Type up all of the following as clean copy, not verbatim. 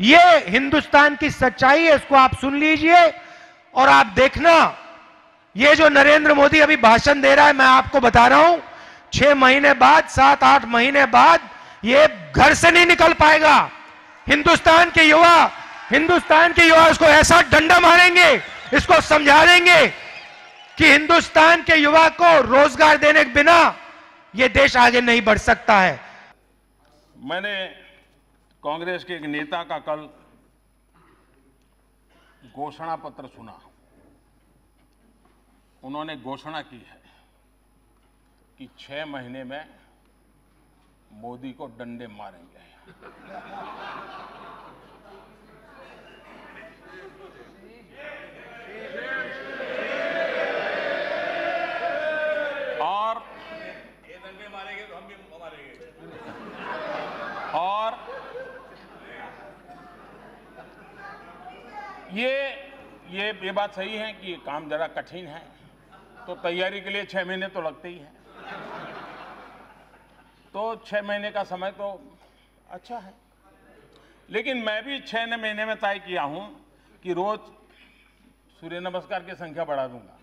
ये हिंदुस्तान की सच्चाई है, इसको आप सुन लीजिए और आप देखना। ये जो नरेंद्र मोदी अभी भाषण दे रहा है, मैं आपको बता रहा हूं 6 महीने बाद, 7-8 महीने बाद ये घर से नहीं निकल पाएगा। हिंदुस्तान के युवा इसको ऐसा डंडा मारेंगे, इसको समझा देंगे कि हिंदुस्तान के युवा को रोजगार देने के बिना यह देश आगे नहीं बढ़ सकता है। मैंने कांग्रेस के एक नेता का कल घोषणा पत्र सुना। उन्होंने घोषणा की है कि 6 महीने में मोदी को डंडे मारेंगे। और ये डंडे मारेंगे तो हम भी मारेंगे। और ये बात सही है कि काम जरा कठिन है, तो तैयारी के लिए 6 महीने तो लगते ही हैं। तो 6 महीने का समय तो अच्छा है, लेकिन मैं भी 6 महीने में तय किया हूं कि रोज सूर्य नमस्कार की संख्या बढ़ा दूंगा,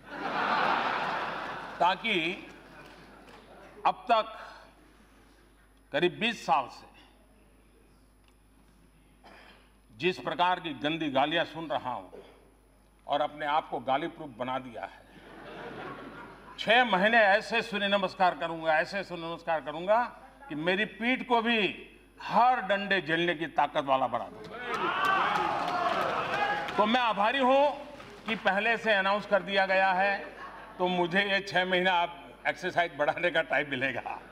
ताकि अब तक करीब 20 साल से जिस प्रकार की गंदी गालियां सुन रहा हूं और अपने आप को गाली प्रूफ बना दिया है, 6 महीने ऐसे सूर्य नमस्कार करूंगा कि मेरी पीठ को भी हर डंडे झेलने की ताकत वाला बना दूंगा। तो मैं आभारी हूं कि पहले से अनाउंस कर दिया गया है, तो मुझे ये 6 महीना अब एक्सरसाइज बढ़ाने का टाइम मिलेगा।